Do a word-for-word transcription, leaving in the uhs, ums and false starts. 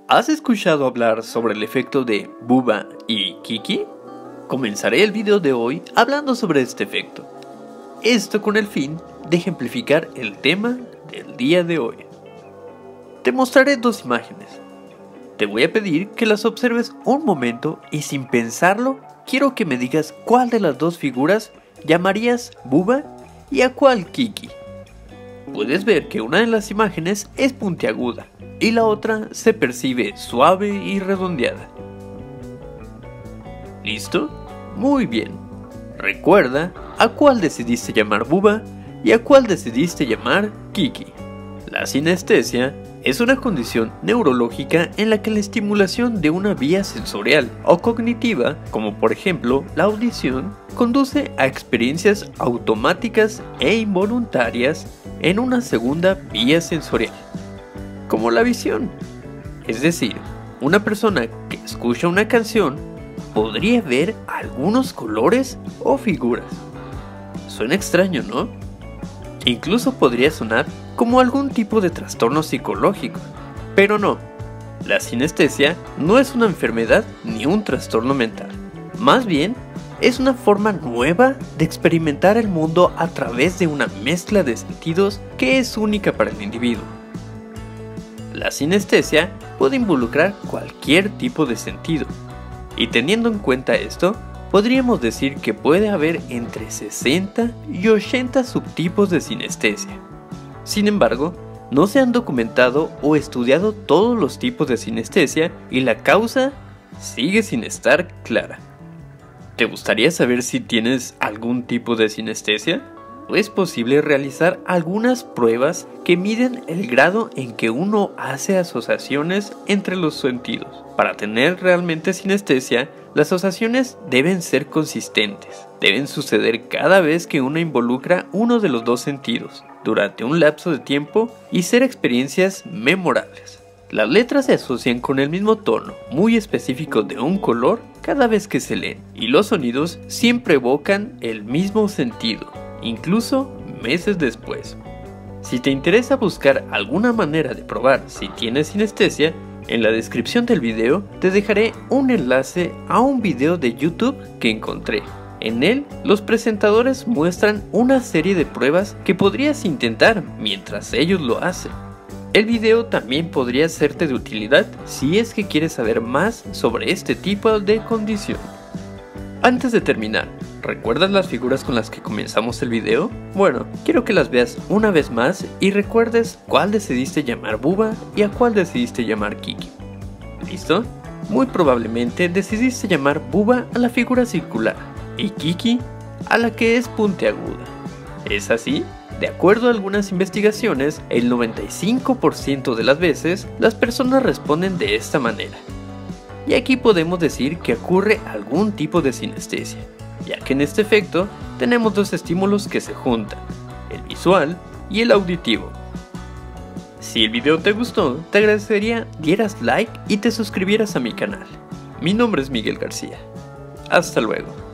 ¿Has escuchado hablar sobre el efecto de Bubba y Kiki? Comenzaré el video de hoy hablando sobre este efecto. Esto con el fin de ejemplificar el tema del día de hoy. Te mostraré dos imágenes. Te voy a pedir que las observes un momento y sin pensarlo, quiero que me digas cuál de las dos figuras llamarías Bubba y a cuál Kiki. Puedes ver que una de las imágenes es puntiaguda y la otra se percibe suave y redondeada. ¿Listo? Muy bien. Recuerda a cuál decidiste llamar Bubba y a cuál decidiste llamar Kiki. La sinestesia es una condición neurológica en la que la estimulación de una vía sensorial o cognitiva, como por ejemplo la audición, conduce a experiencias automáticas e involuntarias en una segunda vía sensorial, como la visión. Es decir, una persona que escucha una canción podría ver algunos colores o figuras. Suena extraño, ¿no? Incluso podría sonar como algún tipo de trastorno psicológico, pero no. La sinestesia no es una enfermedad ni un trastorno mental. Más bien, es una forma nueva de experimentar el mundo a través de una mezcla de sentidos que es única para el individuo. La sinestesia puede involucrar cualquier tipo de sentido, y teniendo en cuenta esto, podríamos decir que puede haber entre sesenta y ochenta subtipos de sinestesia. Sin embargo, no se han documentado o estudiado todos los tipos de sinestesia y la causa sigue sin estar clara. ¿Te gustaría saber si tienes algún tipo de sinestesia? Es posible realizar algunas pruebas que miden el grado en que uno hace asociaciones entre los sentidos. Para tener realmente sinestesia, las asociaciones deben ser consistentes. Deben suceder cada vez que uno involucra uno de los dos sentidos, durante un lapso de tiempo, y ser experiencias memorables. Las letras se asocian con el mismo tono, muy específico de un color, cada vez que se leen, y los sonidos siempre evocan el mismo sentido, incluso meses después. Si te interesa buscar alguna manera de probar si tienes sinestesia, en la descripción del video te dejaré un enlace a un video de YouTube que encontré. En él, los presentadores muestran una serie de pruebas que podrías intentar mientras ellos lo hacen. El video también podría serte de utilidad si es que quieres saber más sobre este tipo de condición. Antes de terminar, ¿recuerdas las figuras con las que comenzamos el video? Bueno, quiero que las veas una vez más y recuerdes cuál decidiste llamar Bubba y a cuál decidiste llamar Kiki. ¿Listo? Muy probablemente decidiste llamar Bubba a la figura circular y Kiki a la que es puntiaguda. ¿Es así? De acuerdo a algunas investigaciones, el noventa y cinco por ciento de las veces las personas responden de esta manera. Y aquí podemos decir que ocurre algún tipo de sinestesia, ya que en este efecto tenemos dos estímulos que se juntan, el visual y el auditivo. Si el video te gustó, te agradecería dieras like y te suscribieras a mi canal. Mi nombre es Miguel García. Hasta luego.